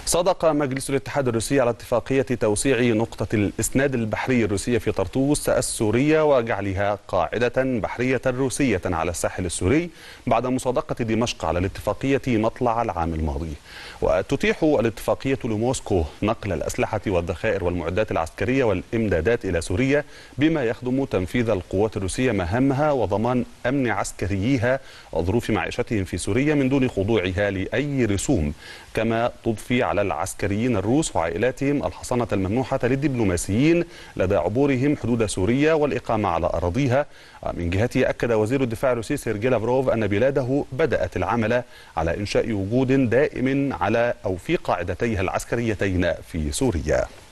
صادق مجلس الاتحاد الروسي على اتفاقية توسيع نقطة الإسناد البحري الروسية في طرطوس السورية وجعلها قاعدة بحرية روسية على الساحل السوري بعد مصادقة دمشق على الاتفاقية مطلع العام الماضي. وتتيح الاتفاقية لموسكو نقل الأسلحة والذخائر والمعدات العسكرية والإمدادات إلى سوريا بما يخدم تنفيذ القوات الروسية مهامها وضمان أمن عسكرييها وظروف معيشتهم في سوريا من دون خضوعها لأي رسوم، كما تضفي على العسكريين الروس وعائلاتهم الحصانة الممنوحة للدبلوماسيين لدى عبورهم حدود سوريا والإقامة على أراضيها. من جهته أكد وزير الدفاع الروسي سيرجي لافروف أن بلاده بدأت العمل على إنشاء وجود دائم على أو في قاعدتيها العسكريتين في سوريا.